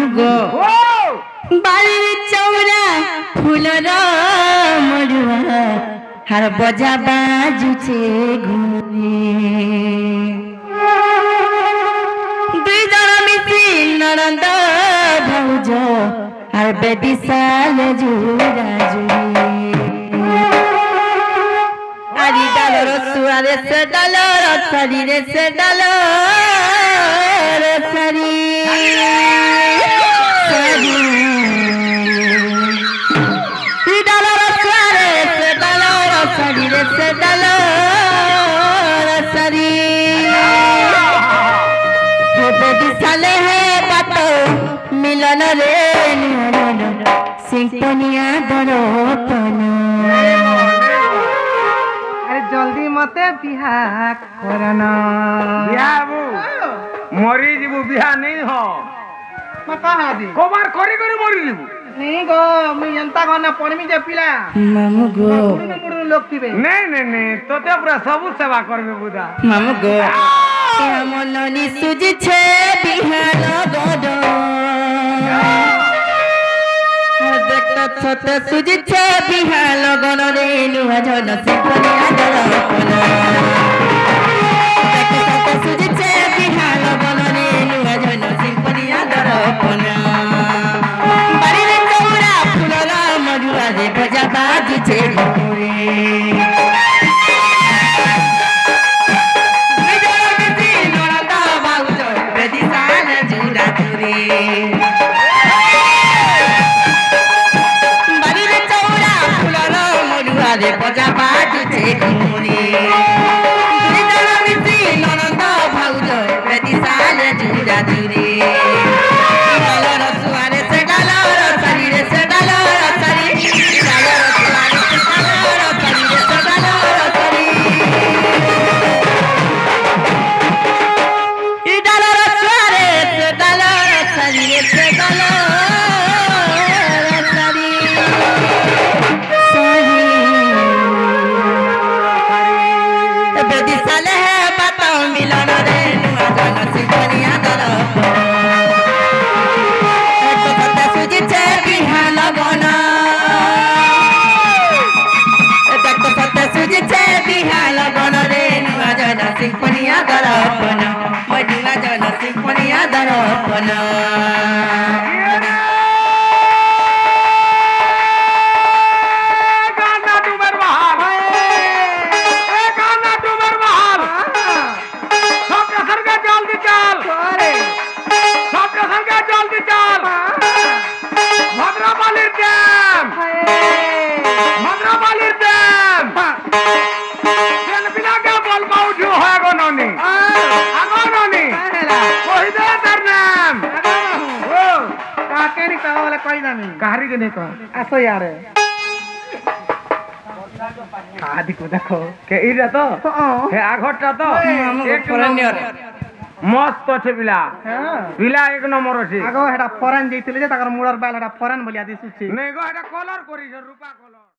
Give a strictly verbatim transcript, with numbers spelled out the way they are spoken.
गो बारी चौरा फूलर मरुआ हर बजा बाजुचे घुरे दुई जन मिसी ननद भौज हर बेटी साल जुरा जुरी आरी डालो सुआरे से डालो सरी रे से डालो सरी से डालो सरी बेटी साले है बातो मिलन रे सिंपनिया दरोपन अरे जल्दी मते बिहा करना बिहा बु मरी जीवु बिहा नहीं हो म कहा दी कोबार करी करी मरी जीवु नहीं गो मैं जनता गना पड़मी जे पिला मामू गो मुड़ू मुड़ू लोग थिबे नहीं नहीं नहीं तोते पूरा सब सेवा करबे बुदा मामू गो मन नि सुजी छे बिहान गड देखत छत सुजी छे बिहान गन रे नुआ जन सिंपनिया दरपन देखत छत सुजी छे बिहान गन रे नुआ जन सिंपनिया दरपन बजा बाजू छे घुरे ननदा बाउज बेटी साल जुरा जुरे बारी रे चौरा फुलर मरुआ रे बजा बाजू छे घुरे ननदा बाउज बेटी साल जुरा जुरे सिंपनिया दरपन मजुआ जन सिंपनिया दरपन गाना डूबर बहार ए गाना डूबर बहार सब कसर का जल्दी चल सब कसर का जल्दी चल भद्रपाली डैम भद्रपाली डैम चल बिना का बोल पाऊ जो है गो नोनी आगो नोनी कोई दे तेर नाम ओ काके नी कहा वाला कोई ना नहीं कहारी के नहीं कह आसो यार आदि को देखो के इरा तो हे आघरटा तो एक फरेनियर मस्त আছে বিলা हां বিলা এক নম্বর আছে आगो हेडा फॉरेन जइतिले जे ताकर मुड़र बाल हेडा फॉरेन बोलिया दिसुछि नहीं गो এটা কলর করিছ রূপা কলর।